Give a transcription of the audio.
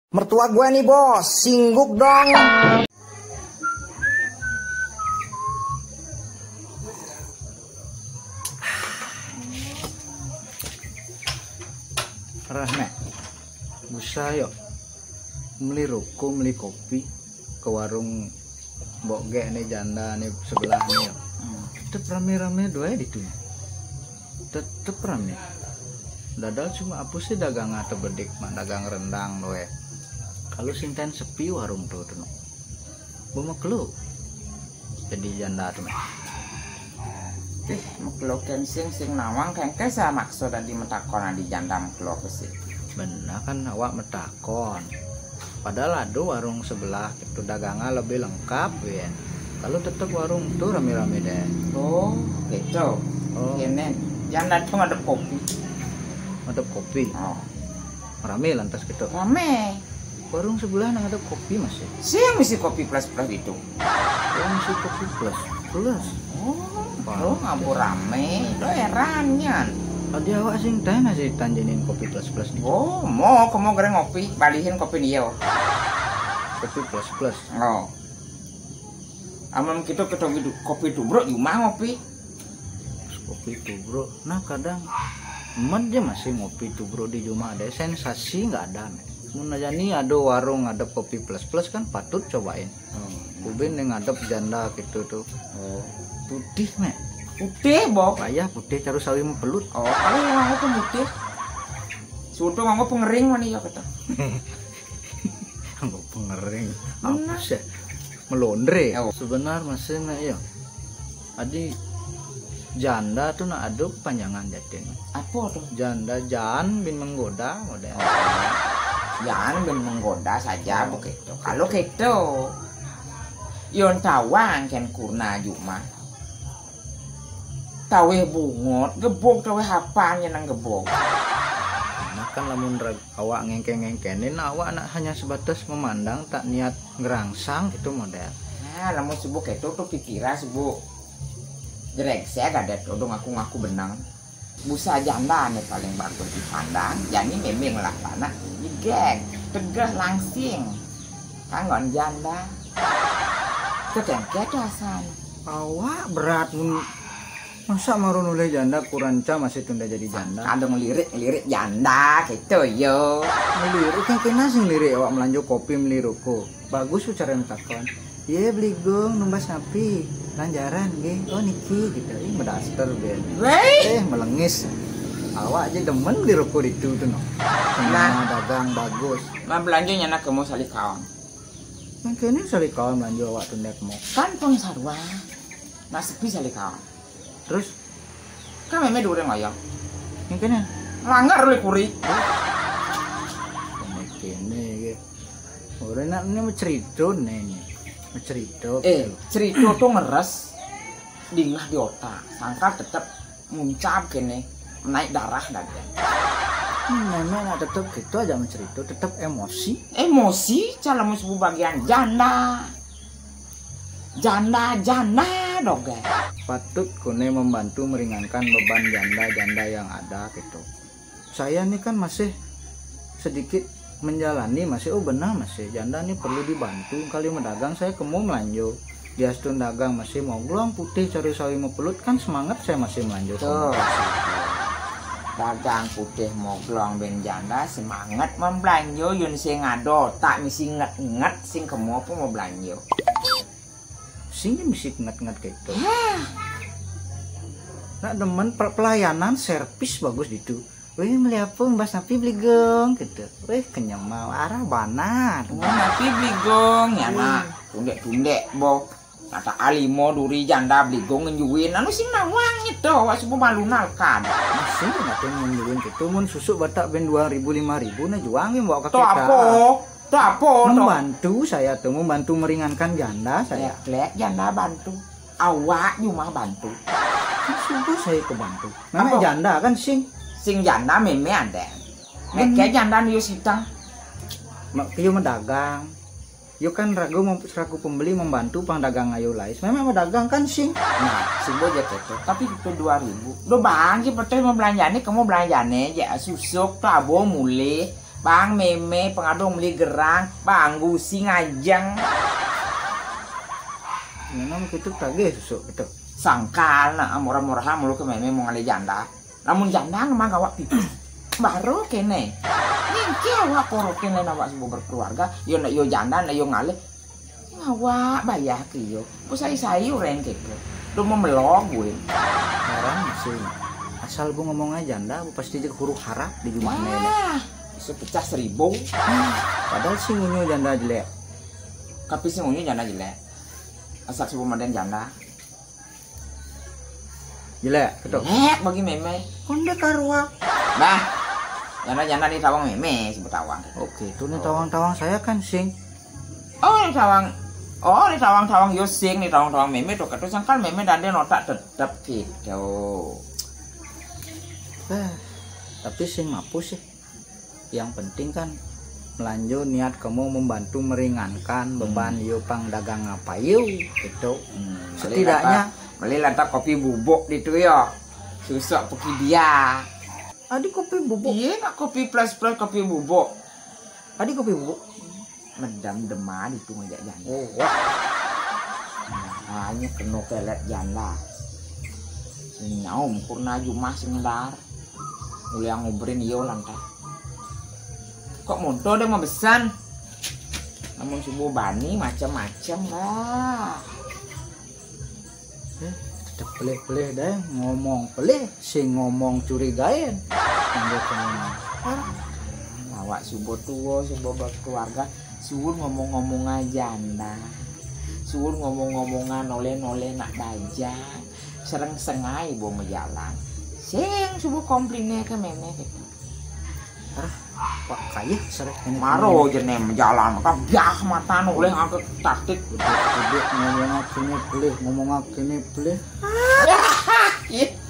Mertua gue nih bos, singguk dong. Rahme, bisa yuk beli ruko, beli kopi ke warung Mbok Ge nih janda nih sebelah nih yuk. Tetep rame-rame doa di tuh. Tetep rame. Dadal cuma apa sih dagang atau bedik mah dagang rendang doa. Kalau sinten sepi warung tuh tuh. Bumeklu. Jadi janda tuh. Meklo sing nawang kengke sa maksud di metakon di janda meklo sih. Benar kan awak metakon. Padahal ada warung sebelah itu dagangnya lebih lengkap ya. Kalau tetap warung tuh rame-rame deh. Oh, gitu. Oh, Ini janda tuh ngadep kopi. ada kopi. Oh, Rame lantas gitu. rame. Warung sebelah nang ada kopi masih. Siang misi kopi plus itu. Oh, masih kopi plus. Plus. Oh, ngabur rame. Itu herannya. Tadi awak sing teh nasi tanjenin kopi plus nih. Oh, mau kamu goreng ngopi, balihin kopi dia. Kopi plus. Oh. Aman kita kopi tubruk di rumah ngopi. Kopi tubruk. Nah kadang emen aja masih ngopi tubruk di rumah ada sensasi nggak ada. Mun aja nih ada warung ngadep kopi plus kan patut cobain. Ubin yang ngadep janda gitu tuh. Oh. Putih mek. Putih, Bob. Payah putih caru sawi mempelut. Oh, kalau yang mau putih. Sudah nganggo pengering mana ya kata. Anggo pengering. Apa sih? Melondre. Oh. Sebenar masih mek ya. Adi janda tuh nak ada panjangan jatin. Apa tuh? Janda jan bin menggoda model. Jangan ben menggoda saja begitu. Kalau gitu, yon tawang kan kurna cuma. Tawe bungot, gebok tawe hapanya nang gebok. Nah kan lamun awak ngengke-ngengkenin awak anak hanya sebatas memandang tak niat ngerangsang itu model. Nah, lamun sibuk itu tuh pikiran sibuk. Jerek saya gak ada dong ngaku benang. Busa janda nih paling bagus dipandang. Jadi memang lah anak digek, tegas langsing. Kangon janda. Ketengket asan. Awak berat masa maru nulai janda kuranca masih tunda jadi janda. Kadang ngelirik janda gitu yo. Melirik yang kena sing lirik awak melanjut kopi meliruku. Bagus tuh cara takon. Ye beli gong numbas napi lanjaran ge. Oh niki gitu. Ih medaster ben. Weh, Melengis. Awak aja demen liruku itu tuh no. Nah dagang bagus. mah belanjanya nak kamu salih kawan. Yang kene sali kawan melanjut awak tunda mau. Kan pun sarwa. Nah sepi salih kawan. Terus Kan meme dure ngoyong. yang kene Langgar oleh kuri. kene ge. Ora nak ini cerita nih. Cerita. Cerita tuh ngeres dingah di otak. Sangka tetep muncap kene naik darah dan Memang nak tetep gitu aja mencerita, tetep emosi. emosi calon musuh bagian janda dong guys. Patut kone membantu meringankan beban janda-janda yang ada gitu. Saya nih kan masih sedikit menjalani masih benar masih janda nih perlu dibantu kali mendagang saya kemu melanjut dia stun dagang masih mau gelang putih cari sawi mau pelut kan semangat saya masih melanjut. Tuh dagang putih moglong ben janda semangat membelanja yun sing ngado tak misi nget sing kemu apa mau belanja Sini mesti nget-nget gitu. Nah demen pelayanan servis bagus gitu. Wih beli apa mbak Napi beli gong gitu. Wih kenyang mau arah banar. Napi beli gong ya nak tundek bo kata alimo duri janda beli gong ngejuin anu sing nawang itu wak sebu malu nalkan Masih nanti nyuruhin gitu. Mun susu batak ben 2.000 5.000 nah juangin bawa ke to apa membantu saya tuh membantu meringankan janda saya. lek janda bantu awak cuma bantu Sungguh saya kebantu. Memang Apa? janda kan sing janda meme ada nek janda niu sitang Kiyo mendagang. Yo kan ragu pembeli membantu pang dagang ayo lais. Memang dagang kan sing. nah sebu aja gitu tapi itu 2.000 do bang sih percaya mau belanjane kamu belanjane ya susuk tuh abo mulai Bang meme pengadong beli gerang, bang gusi ngajang. Memang gitu tagih susuk gitu. Sangkal na murah-murah mulu ke meme mau ngali janda. Namun janda mah gawak pipis. Baru kene. Ningki awak poro kene nawak sebuah berkeluarga, yo nak yo janda na yo ngali. Awak bayar ke yo. Pusai sayu ren gitu. Lu mau melong gue. Heran sih. Asal gue ngomong aja janda, gue pasti jadi huruf harap di Jumat ini. Bisa pecah 1000. Padahal sih ngunyu janda jelek. Tapi sih unyu janda jelek. Asal sebuah maden janda. Jelek, betul. Bagi meme. Konde karwa. Nah, janda-janda di tawang meme sebut tawang. Oke, itu nih tawang-tawang saya kan sing. Oh, di tawang. Oh, di tawang-tawang yo sing, di tawang-tawang meme tuh ketu sangkal meme dan dia notak tetep gitu. Tapi sing mapus sih. Yang penting kan melanjut niat kamu membantu meringankan beban yo pang dagang apa yo gitu. Setidaknya beli lantak kopi bubuk gitu ya. Susuk pergi dia. adik kopi bubuk. Iya, nak kopi plus kopi bubuk. Adik kopi bubuk. Medam deman itu ngajak janda. Oh, wah. Hanya kena kelet janda. Nyaum kurna jumah singdar. Mulai ngobrolin yo lantai. Kok monto deh mau besan. Namun subuh bani macam-macam lah. Tetep pelih-pelih deh ngomong pelih, sing ngomong curigain. Awak subuh tua, subuh berkeluarga, subuh ngomong-ngomong aja janda. Subuh ngomong-ngomongan noleh-noleh nak bajang. Sereng sengai bawa menjalan. Sing subuh komplainnya ke meme gitu. Pak kaya seret ini. Maro jenem jalan maka biah mata noleh angkat taktik. Duduk ngomong akini pelih, ngomong akini pelih.